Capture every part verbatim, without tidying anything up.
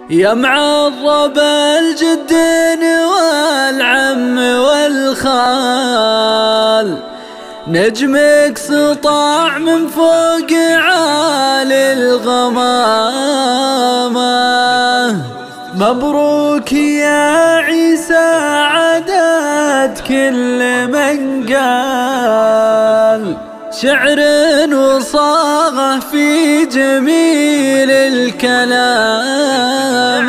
يا معظم الجدين والعم والخال، نجمك سطاع من فوق عالي الغمامة. مبروك يا عيسى عدد كل من قال، شعر وصاغه في جميل الكلام.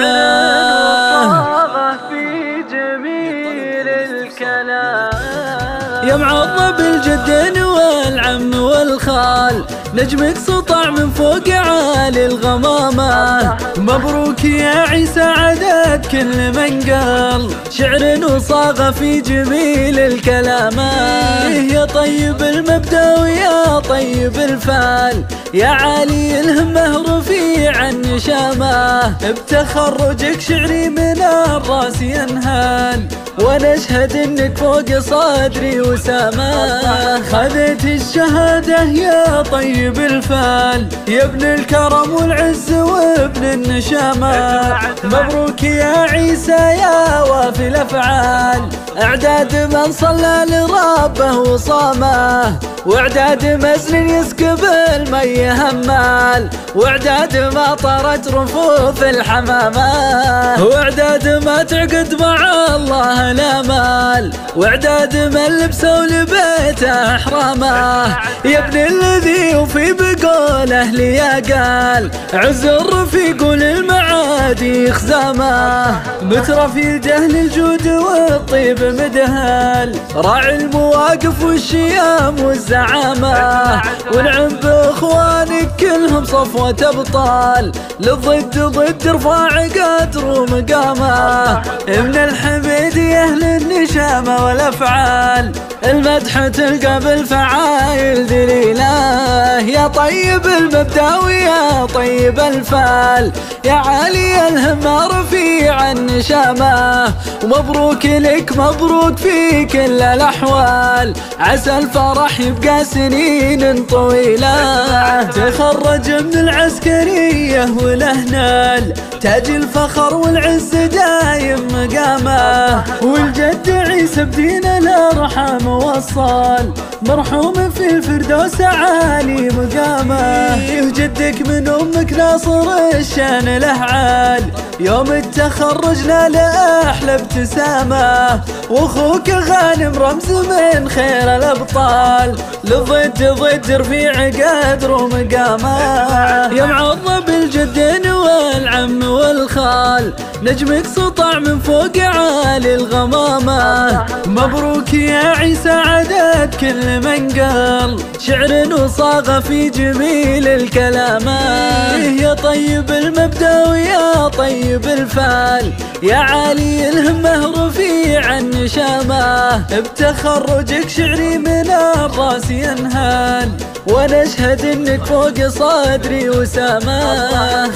يا معظم الجدين والعم والخال، نجمك سطع من فوق عالي الغمامة. مبروك يا عيسى عدد كل من قال، شعر وصاغه في جميل الكلام. يا طيب المبدأ ويا طيب الفال، يا عالي الهمة رفيع النشامة. بتخرجك شعري من الراس ينهال، وانا اشهد انك فوق صدري وسامة. خذت الشهادة يا طيب الفال، يا ابن الكرم والعز وابن النشامة. مبروك يا عيسى يا وافي الافعال، اعداد من صلى لربه وصامه، واعداد مزن يسكب المي همال، واعداد ما طارت رفوف الحمامة، واعداد ما تعقد مع الله الامال، واعداد من لبسه ولبيته احرامه. يا ابن الذي وفي بقوله لي قال، عز الرفيق وللمعادي خزامه. مترفي جهل الجود والطيب مدهال، راعي المواقف والشيام والزعامة. ونعم باخوانك كلهم صفوة ابطال، للضد ضد رفاع قدر ومقامه. من الحميدية للنشامة والافعال، المدح تلقى بالفعايل دليله. يا طيب المبدأ ويا طيب الفال، يا عالي الهمة رفيع النشامة. ومبروك لك مبروك في كل الأحوال، عسى الفرح يبقى سنين طويلة. تخرج من العسكرية وله نال، تاج الفخر والعز دايم مقامه. والجد عيسى بدين الأرحام وصال، مرحوم في الفردوس عالي مقامه. وجدك من أمك ناصر الشان له عال، يوم التخرج لا أحلى ابتسامة. واخوك غانم رمز من خير الأبطال، للضد ضد رفيع قدر ومقامه. يا معظم الجدين والعم والخال، نجمك سطع من فوق عالي الغمامة. مبروك يا عيسى عدد كل من قال، شعر وصاغه في جميل الكلام. يا طيب المبدأ ويا طيب الفال، يا عالي الهمة رفيع النشامة. بتخرجك شعري من الراس ينهال، وانا اشهد انك فوق صدري وسامة.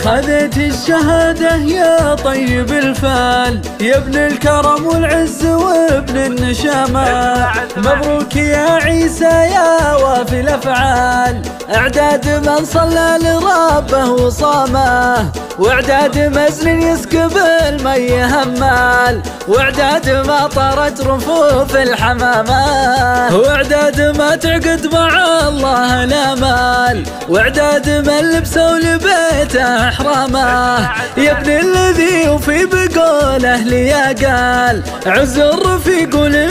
خذت الشهادة يا طيب الفال، يا ابن الكرم والعز وابن النشامة. مبروك يا عيسى يا وافي الافعال، اعداد من صلى لربه وصامه، واعداد مزن يسكب المي همال، واعداد ما طارت رفوف الحمامة، واعداد ما تعقد مع الله الامال، واعداد من لبسه ولبيته احرامه. يا ابن الذي وفي بقوله لي قال، عز الرفيق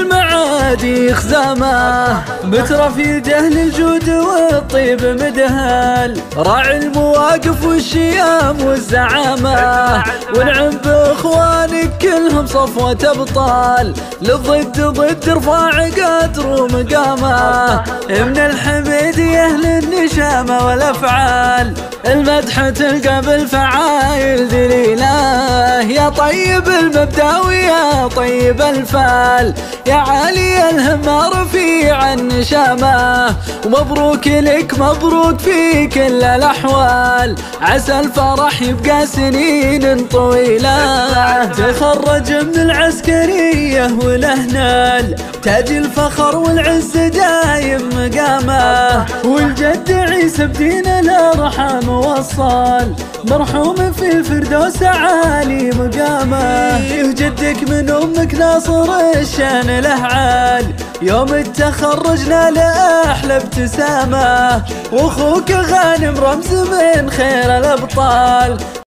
وللمعادي خزامه. مترفي جهل الجود والطيب مدهال، راعي المواقف والشيام والزعامة. ونعم باخوانك كلهم صفوة ابطال، للضد ضد رفاع قدر ومقامه. من الحميدية للنشامة والافعال، المدح تلقى بالفعايل دليله. يا طيب المبدأ ويا طيب الفال، يا عالي الهمة رفيع النشامة. ومبروك لك مبروك في كل الأحوال، عسى الفرح يبقى سنين طويلة. تخرج من العسكرية وله نال، تاج الفخر والعز دايم مقامه. والجد عيسى بدين الأرحام وصال، مرحوم في الفردوس عالي مقامه. وجدك من امك ناصر الشان له عال، يوم التخرجنا لأحلى ابتسامه. واخوك غانم رمز من خير الابطال.